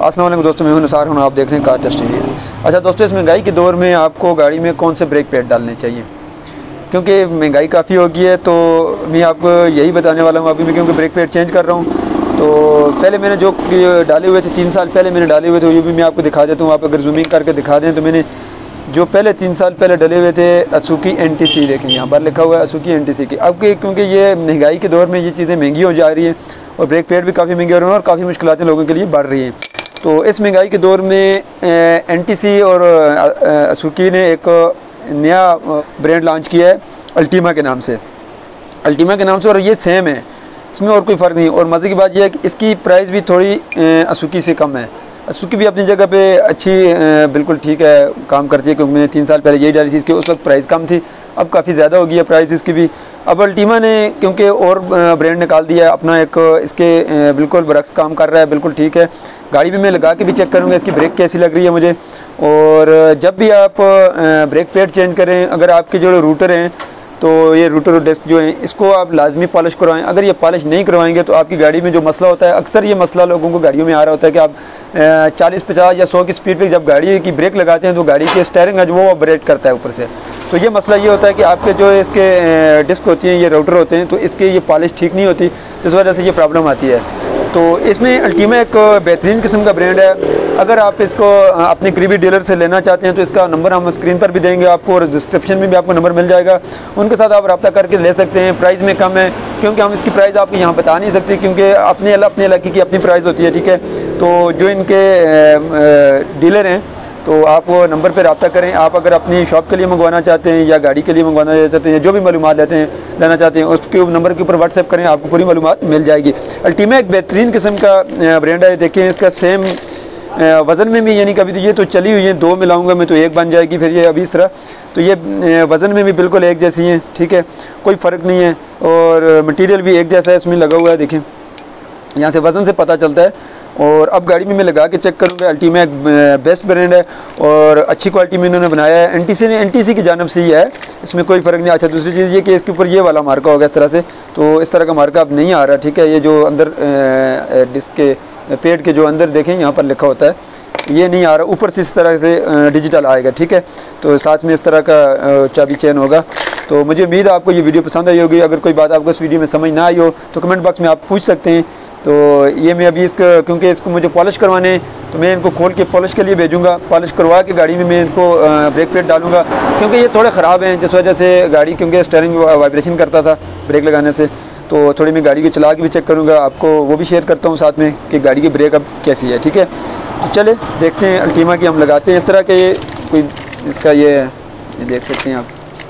अस्सलाम वालेकुम दोस्तों, मैं हूं निसार हूं, आप देख रहे हैं कार टेस्ट टीवी। अच्छा दोस्तों, इस महंगाई के दौर में आपको गाड़ी में कौन से ब्रेक पैड डालने चाहिए, क्योंकि महंगाई काफ़ी हो गई है। तो मैं आपको यही बताने वाला हूं। अभी मैं क्योंकि ब्रेक पैड चेंज कर रहा हूं, तो पहले मैंने जो डाले हुए थे 3 साल पहले मैंने डाले हुए थे, ये भी मैं आपको दिखा देता हूँ। आप अगर जूमिंग करके दिखा दें तो मैंने जो पहले 3 साल पहले डले हुए थे असूकी NTC, देखें यहाँ पर लिखा हुआ है असूकी NTC की। अब क्योंकि ये महंगाई के दौर में ये चीज़ें महंगी हो जा रही हैं और ब्रेक पैड भी काफ़ी महंगे हो रहे हैं और काफ़ी मुश्किलातें लोगों के लिए बढ़ रही हैं। तो इस महंगाई के दौर में NTC और असूकी ने एक नया ब्रांड लॉन्च किया है अल्टीमा के नाम से, और ये सेम है, इसमें और कोई फ़र्क नहीं। और मज़े की बात यह है कि इसकी प्राइस भी थोड़ी असूकी से कम है। असूकी भी अपनी जगह पे अच्छी बिल्कुल ठीक है, काम करती है, क्योंकि मैंने 3 साल पहले यही डाली थी। इसकी उस वक्त प्राइस कम थी, अब काफ़ी ज़्यादा हो गई है प्राइस इसकी भी। अब अल्टीमा ने क्योंकि और ब्रांड निकाल दिया है अपना एक, इसके बिल्कुल बरक्स काम कर रहा है, बिल्कुल ठीक है। गाड़ी भी मैं लगा के भी चेक करूँगा इसकी ब्रेक कैसी लग रही है मुझे। और जब भी आप ब्रेक पैड चेंज करें, अगर आपके जो रूटर हैं तो ये रूटर और डिस्क जो है इसको आप लाजमी पॉलिश करवाएं। अगर ये पॉलिश नहीं करवाएंगे तो आपकी गाड़ी में जो मसला होता है, अक्सर ये मसला लोगों को गाड़ियों में आ रहा होता है कि आप 40, 50 या 100 की स्पीड पे जब गाड़ी की ब्रेक लगाते हैं तो गाड़ी के स्टीयरिंग है जो वो ऑपरेट करता है ऊपर से। तो ये मसला ये होता है कि आपके जो इसके डिस्क होती हैं, ये रूटर होते हैं, तो इसके ये पॉलिश ठीक नहीं होती, इस वजह से ये प्रॉब्लम आती है। तो इसमें अल्टीमा एक बेहतरीन किस्म का ब्रांड है। अगर आप इसको अपने करीबी डीलर से लेना चाहते हैं तो इसका नंबर हम स्क्रीन पर भी देंगे आपको, और डिस्क्रिप्शन में भी आपको नंबर मिल जाएगा। उनके साथ आप रब्ता करके ले सकते हैं। प्राइस में कम है, क्योंकि हम इसकी प्राइस आपको यहाँ बता नहीं सकते, क्योंकि अपने इलाके की अपनी प्राइस होती है, ठीक है। तो जो इनके डीलर हैं तो आप वो नंबर पर रब्ता करें। आप अगर अपनी शॉप के लिए मंगवाना चाहते हैं या गाड़ी के लिए मंगवाना चाहते हैं, जो भी मालूमात लेना चाहते हैं, उसके नंबर के ऊपर व्हाट्सएप करें, आपको पूरी मालूमात मिल जाएगी। अल्टीमा एक बेहतरीन किस्म का ब्रांड है। देखिए इसका सेम वज़न में भी, यानी कभी तो ये तो चली हुई है, 2 मिलाऊंगा मैं तो 1 बन जाएगी, फिर ये अभी इस तरह, तो ये वज़न में भी बिल्कुल एक जैसी हैं, ठीक है, कोई फ़र्क नहीं है। और मटेरियल भी एक जैसा है इसमें लगा हुआ है, देखें यहाँ से वज़न से पता चलता है। और अब गाड़ी में मैं लगा के चेक करूँगा। अल्टीमा एक बेस्ट ब्रांड है और अच्छी क्वालिटी में इन्होंने बनाया है। NTC की जानब से ही है, इसमें कोई फ़र्क नहीं। अच्छा, दूसरी चीज़ ये कि इसके ऊपर ये वाला मार्का होगा इस तरह से, तो इस तरह का मार्का अब नहीं आ रहा, ठीक है। ये जो अंदर डिस्क के पेड के जो अंदर देखें यहाँ पर लिखा होता है, ये नहीं आ रहा, ऊपर से इस तरह से डिजिटल आएगा, ठीक है। तो साथ में इस तरह का चाबी चेन होगा। तो मुझे उम्मीद है आपको ये वीडियो पसंद आई होगी। अगर कोई बात आपको इस वीडियो में समझ ना आई हो तो कमेंट बॉक्स में आप पूछ सकते हैं। तो ये मैं अभी इसका, क्योंकि इसको मुझे पॉलिश करवाने, तो मैं इनको खोल के पॉलिश के लिए भेजूँगा। पॉलिश करवा के गाड़ी में मैं इनको ब्रेक पैड डालूँगा, क्योंकि ये थोड़े ख़राब हैं, जिस वजह से गाड़ी, क्योंकि स्टीयरिंग वाइब्रेशन करता था ब्रेक लगाने से। तो थोड़ी मैं गाड़ी को चला के भी चेक करूँगा, आपको वो भी शेयर करता हूँ साथ में कि गाड़ी की ब्रेक अब कैसी है, ठीक है। तो चले देखते हैं अल्टीमा की हम लगाते हैं इस तरह के। ये कोई इसका ये देख सकते हैं आप,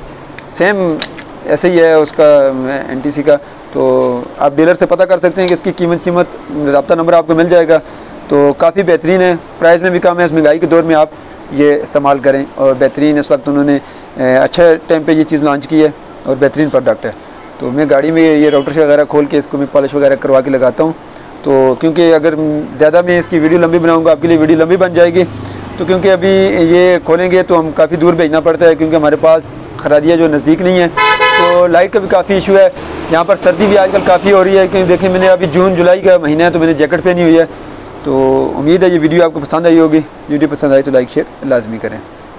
सेम ऐसे ही है उसका NTC का। तो आप डीलर से पता कर सकते हैं कि इसकी कीमत रब्ता नंबर आपको मिल जाएगा। तो काफ़ी बेहतरीन है, प्राइस में भी कम है। इस महंगाई के दौर में आप ये इस्तेमाल करें, और बेहतरीन इस वक्त उन्होंने अच्छा टाइम पे ये चीज़ लॉन्च की है और बेहतरीन प्रोडक्ट है। तो मैं गाड़ी में ये राउटर वगैरह खोल के इसको मैं पॉलिश वगैरह करवा के लगाता हूँ। तो क्योंकि अगर ज़्यादा मैं इसकी वीडियो लंबी बनाऊँगा, आपके लिए वीडियो लंबी बन जाएगी। तो क्योंकि अभी ये खोलेंगे तो हम काफ़ी दूर भेजना पड़ता है, क्योंकि हमारे पास खरादिया जो नज़दीक नहीं है। तो लाइट का भी काफ़ी इशू है यहाँ पर। सर्दी भी आजकल काफ़ी हो रही है, क्योंकि देखें मैंने अभी जून जुलाई का महीना है, तो मैंने जैकेट पहनी हुई है। तो उम्मीद है ये वीडियो आपको पसंद आई होगी। वीडियो पसंद आई तो लाइक शेयर लाजमी करें।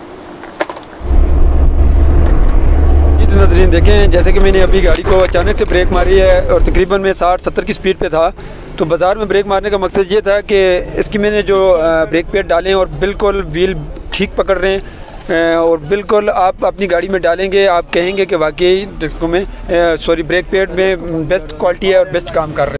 ये तो नज़रीन देखें, जैसे कि मैंने अभी गाड़ी को अचानक से ब्रेक मारी है और तकरीबन मैं 60-70 की स्पीड पे था। तो बाज़ार में ब्रेक मारने का मकसद ये था कि इसकी मैंने जो ब्रेक पैड डालें और बिल्कुल व्हील ठीक पकड़ रहे हैं, और बिल्कुल आप अपनी गाड़ी में डालेंगे, आप कहेंगे कि वाकई डिस्को में ब्रेक पैड में बेस्ट क्वालिटी है और बेस्ट काम कर रहे हैं।